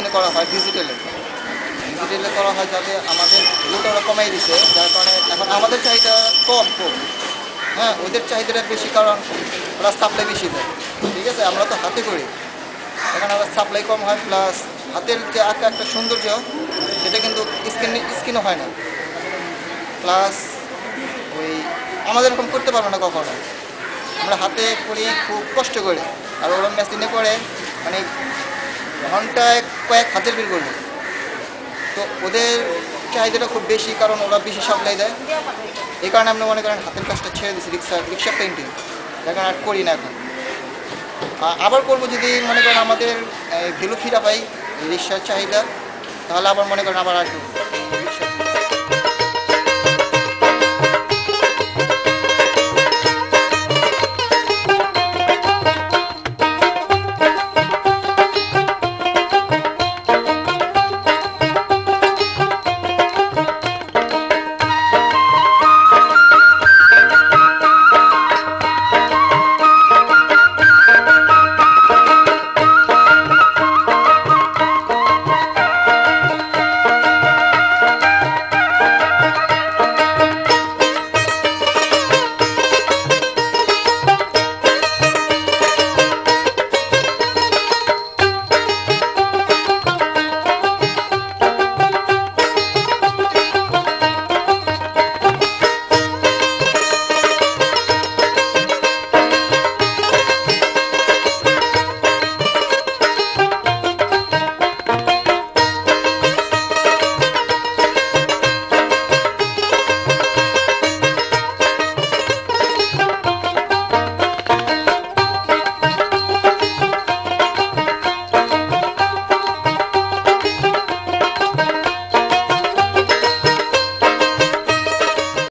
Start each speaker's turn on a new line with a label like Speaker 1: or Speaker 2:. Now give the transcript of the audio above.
Speaker 1: কারণে করা হয় ডিজিটালে করা হয়, যাতে আমাদের ভ্যালুটা ওরা কমাই দিচ্ছে, যার কারণে এখন আমাদের চাহিদা কম। হ্যাঁ, ওদের চাহিদাটা বেশি, কারণ ওরা সাপ্লাই বেশি দেয়। ঠিক আছে, আমরা তো হাতে করি, এখানে আবার সাপ্লাই কম হয়, প্লাস হাতের যে আঁকা একটা সৌন্দর্য সেটা কিন্তু স্কিনও হয় না। প্লাস ওই আমাদের এরকম করতে পারবো না কখনো, আমরা হাতে করি খুব কষ্ট করে, আর ওরা মেশিনে করে মানে ঘন্টায় কয়েক হাতের বের করবে। তো ওদের চাহিদাটা খুব বেশি, কারণ ওরা বেশি সাপ্লাই দেয়। এই কারণে আমরা মনে করেন হাতের কাজটা ছেড়ে দিচ্ছি, রিক্সা পেন্টিং, যার কারণে আর করি না এখন। আবার করবো যদি মনে করেন আমাদের ভ্যালু ফিরা পাই রিক্সার চাহিদা, তাহলে আবার মনে করেন আবার আসবো।